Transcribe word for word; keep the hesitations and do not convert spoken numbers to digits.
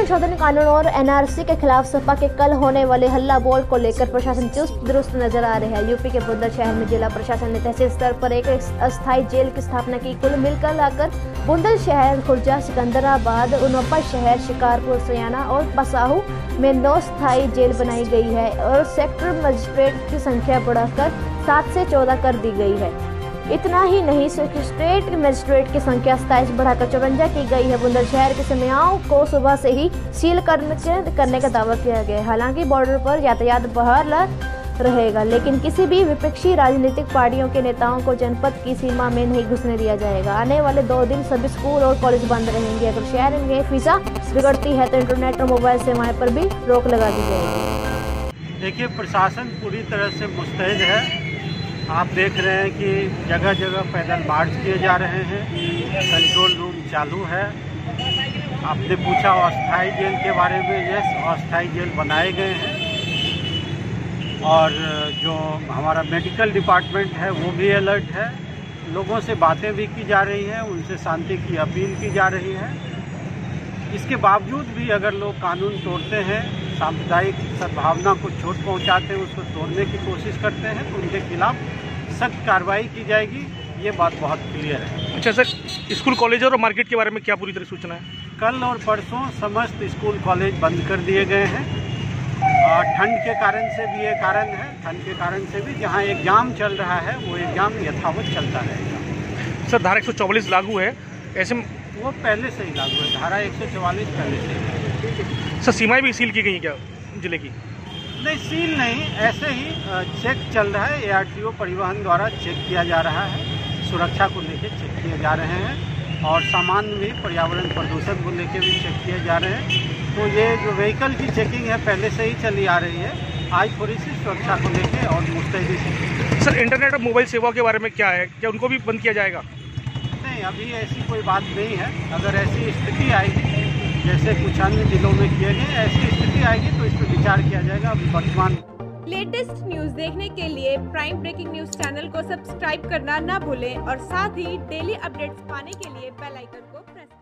संशोधन कानून और एनआरसी के खिलाफ सपा के कल होने वाले हल्ला बोल को लेकर प्रशासन चुस्त दुरुस्त नजर आ रहा है। यूपी के बुंदेलशहर में जिला प्रशासन ने तहसील स्तर पर एक अस्थायी जेल की स्थापना की। कुल मिलकर लाकर बुंदेलशहर, खुर्जा, सिकंदराबाद, उनपा शहर, शिकारपुर, सयाना और पसाहू में नौ स्थायी जेल बनाई गई है और सेक्टर मजिस्ट्रेट की संख्या बढ़ाकर सात से चौदह कर दी गई है। इतना ही नहीं, स्टेट मजिस्ट्रेट की संख्या सताईस बढ़ाकर चौवंजा की गई है। बुंदेलशहर के सीमाओं को सुबह से ही सील करने करने का दावा किया गया है। हालांकि बॉर्डर पर यातायात बहाल रहेगा, लेकिन किसी भी विपक्षी राजनीतिक पार्टियों के नेताओं को जनपद की सीमा में नहीं घुसने दिया जाएगा। आने वाले दो दिन सभी स्कूल और कॉलेज बंद रहेंगे। अगर शहर में फिजा बिगड़ती है तो इंटरनेट और मोबाइल सेवाएं पर भी रोक लगा दी जाएगी। देखिए, प्रशासन पूरी तरह से मुस्तैद है। आप देख रहे हैं कि जगह जगह पैदल मार्च किए जा रहे हैं, कंट्रोल रूम चालू है। आपने पूछा अस्थायी जेल के बारे में, यस, अस्थायी जेल बनाए गए हैं और जो हमारा मेडिकल डिपार्टमेंट है वो भी अलर्ट है। लोगों से बातें भी की जा रही हैं, उनसे शांति की अपील की जा रही है। इसके बावजूद भी अगर लोग कानून तोड़ते हैं, सांप्रदायिक सद्भावना को चोट पहुंचाते हैं, उसको तोड़ने की कोशिश करते हैं, तो उनके खिलाफ सख्त कार्रवाई की जाएगी। ये बात बहुत क्लियर है। अच्छा सर, स्कूल कॉलेज और मार्केट के बारे में क्या पूरी तरह सूचना है? कल और परसों समस्त स्कूल कॉलेज बंद कर दिए गए हैं और ठंड के कारण से भी ये कारण है। ठंड के कारण से भी जहाँ एग्जाम चल रहा है वो एग्जाम यथावत चलता रहेगा। सर, धारा एक सौ चौवालीस लागू है, ऐसे में वो पहले से ही लागू है। धारा एक सौ चौवालीस पहले से ही। सर, सीमाएं भी सील की गई हैं क्या जिले की? नहीं, सील नहीं, ऐसे ही चेक चल रहा है। एआरटीओ परिवहन द्वारा चेक किया जा रहा है, सुरक्षा को लेकर चेक किए जा रहे हैं और सामान भी पर्यावरण प्रदूषण को लेकर भी चेक किए जा रहे हैं। तो ये जो व्हीकल की चेकिंग है पहले से ही चली आ रही है। आज थोड़ी सी सुरक्षा को लेकर और मुस्तैदी से। सर, इंटरनेट और मोबाइल सेवा के बारे में क्या है, क्या उनको भी बंद किया जाएगा? नहीं, अभी ऐसी कोई बात नहीं है। अगर ऐसी स्थिति आएगी, जैसे कुछ अन्य जिलों में किए गए, ऐसी स्थिति आएगी तो इस पर विचार किया जाएगा। अभी वर्तमान लेटेस्ट न्यूज देखने के लिए प्राइम ब्रेकिंग न्यूज चैनल को सब्सक्राइब करना ना भूलें और साथ ही डेली अपडेट्स पाने के लिए बेल आइकन को प्रेस